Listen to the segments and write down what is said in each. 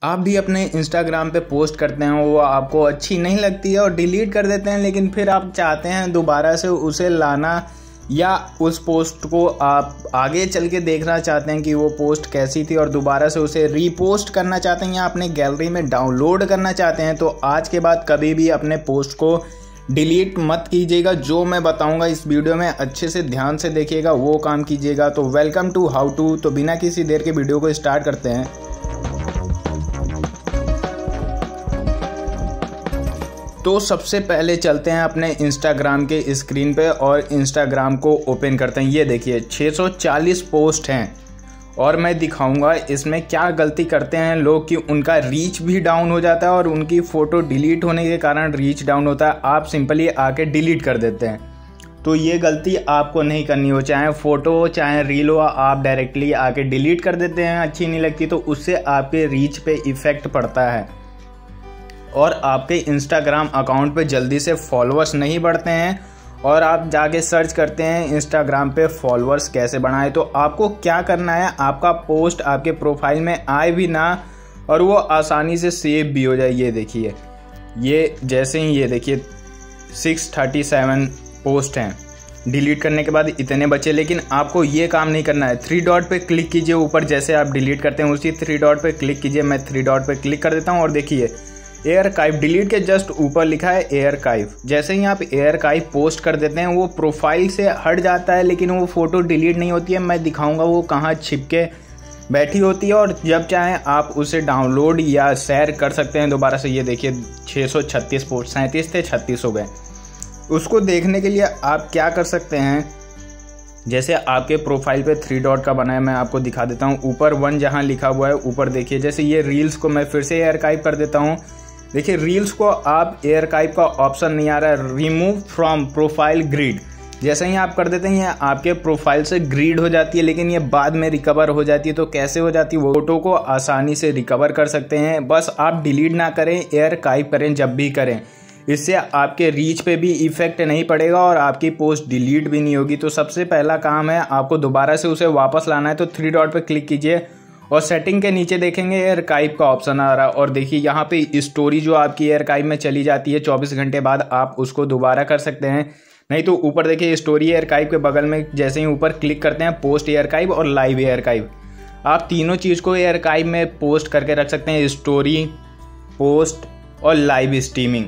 आप भी अपने इंस्टाग्राम पे पोस्ट करते हैं, वो आपको अच्छी नहीं लगती है और डिलीट कर देते हैं, लेकिन फिर आप चाहते हैं दोबारा से उसे लाना या उस पोस्ट को आप आगे चल के देखना चाहते हैं कि वो पोस्ट कैसी थी और दोबारा से उसे रीपोस्ट करना चाहते हैं या अपने गैलरी में डाउनलोड करना चाहते हैं। तो आज के बाद कभी भी अपने पोस्ट को डिलीट मत कीजिएगा। जो मैं बताऊंगा इस वीडियो में अच्छे से ध्यान से देखिएगा, वो काम कीजिएगा। तो वेलकम टू हाउ टू। तो बिना किसी देर के वीडियो को स्टार्ट करते हैं। तो सबसे पहले चलते हैं अपने इंस्टाग्राम के स्क्रीन पे और इंस्टाग्राम को ओपन करते हैं। ये देखिए 640 पोस्ट हैं और मैं दिखाऊंगा इसमें क्या गलती करते हैं लोग कि उनका रीच भी डाउन हो जाता है और उनकी फ़ोटो डिलीट होने के कारण रीच डाउन होता है। आप सिंपली आके डिलीट कर देते हैं। तो ये गलती आपको नहीं करनी हो, चाहे फ़ोटो हो चाहे रील हो, आप डायरेक्टली आके डिलीट कर देते हैं। अच्छी नहीं लगती तो उससे आपके रीच पे इफ़ेक्ट पड़ता है और आपके इंस्टाग्राम अकाउंट पे जल्दी से फॉलोअर्स नहीं बढ़ते हैं और आप जाके सर्च करते हैं इंस्टाग्राम पे फॉलोअर्स कैसे बढ़ाएं। तो आपको क्या करना है, आपका पोस्ट आपके प्रोफाइल में आए भी ना और वो आसानी से सेव भी हो जाए। ये देखिए, ये जैसे ही ये देखिए 637 पोस्ट हैं, डिलीट करने के बाद इतने बचे। लेकिन आपको ये काम नहीं करना है। 3 डॉट पे क्लिक कीजिए ऊपर, जैसे आप डिलीट करते हैं उसी 3 डॉट पे क्लिक कीजिए। मैं 3 डॉट पे क्लिक कर देता हूँ और देखिए एयरकाइव डिलीट के जस्ट ऊपर लिखा है एयरकाइव। जैसे ही आप एयरकाइव पोस्ट कर देते हैं वो प्रोफाइल से हट जाता है, लेकिन वो फोटो डिलीट नहीं होती है। मैं दिखाऊंगा वो कहाँ छिपके बैठी होती है और जब चाहें आप उसे डाउनलोड या शेयर कर सकते हैं दोबारा से। ये देखिए 636 पोस्ट, 37 थे 36 हो गए। उसको देखने के लिए आप क्या कर सकते हैं, जैसे आपके प्रोफाइल पे 3 डॉट का बना है, मैं आपको दिखा देता हूँ। ऊपर 1 जहाँ लिखा हुआ है ऊपर देखिए, जैसे ये रील्स को मैं फिर से एयरकाइव कर देता हूँ। देखिए रील्स को आप एयरकाइव का ऑप्शन नहीं आ रहा है, रिमूव फ्रॉम प्रोफाइल ग्रिड। जैसे ही आप कर देते हैं ये आपके प्रोफाइल से ग्रिड हो जाती है, लेकिन ये बाद में रिकवर हो जाती है। तो कैसे हो जाती है, वो फोटो को आसानी से रिकवर कर सकते हैं। बस आप डिलीट ना करें, एयरकाइव करें जब भी करें। इससे आपके रीच पे भी इफेक्ट नहीं पड़ेगा और आपकी पोस्ट डिलीट भी नहीं होगी। तो सबसे पहला काम है आपको दोबारा से उसे वापस लाना है। तो 3 डॉट पे क्लिक कीजिए और सेटिंग के नीचे देखेंगे एयरकाइव का ऑप्शन आ रहा है और देखिए यहाँ पे स्टोरी जो आपकी एयरकाइव में चली जाती है 24 घंटे बाद आप उसको दोबारा कर सकते हैं। नहीं तो ऊपर देखिए स्टोरी एयरकाइव के बगल में जैसे ही ऊपर क्लिक करते हैं पोस्ट एयरकाइव और लाइव एयरकाइव, आप तीनों चीज़ को एयरकाइव में पोस्ट करके रख सकते हैं, स्टोरी, पोस्ट और लाइव स्ट्रीमिंग।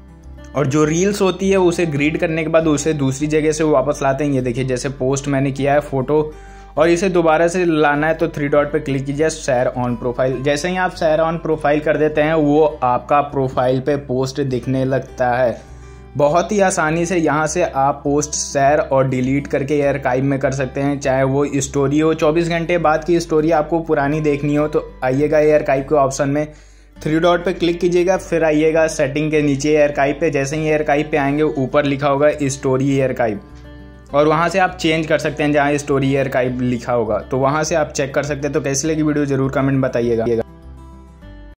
और जो रील्स होती है उसे ग्रिड करने के बाद उसे दूसरी जगह से वापस लाते हैं। ये देखिए जैसे पोस्ट मैंने किया है फोटो और इसे दोबारा से लाना है तो 3 डॉट पे क्लिक कीजिए, शेयर ऑन प्रोफाइल। जैसे ही आप शेयर ऑन प्रोफाइल कर देते हैं वो आपका प्रोफाइल पे पोस्ट दिखने लगता है। बहुत ही आसानी से यहाँ से आप पोस्ट शेयर और डिलीट करके एयरकाइव में कर सकते हैं। चाहे वो स्टोरी हो, 24 घंटे बाद की स्टोरी आपको पुरानी देखनी हो तो आइएगा एयरकाइव के ऑप्शन में, 3 डॉट पे क्लिक कीजिएगा, फिर आइएगा सेटिंग के नीचे एयरकाइव पे। जैसे ही एयरकाइव पे आएंगे ऊपर लिखा होगा स्टोरी एयरकाइव और वहाँ से आप चेंज कर सकते हैं जहाँ स्टोरी एयरकाइव लिखा होगा, तो वहाँ से आप चेक कर सकते हैं। तो कैसी लगी वीडियो जरूर कमेंट बताइएगा।